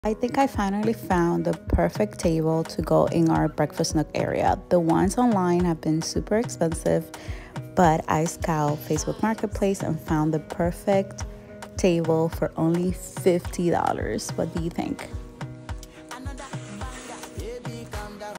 I think I finally found the perfect table to go in our breakfast nook area. The ones online have been super expensive, but I scoured Facebook Marketplace and found the perfect table for only $50. What do you think?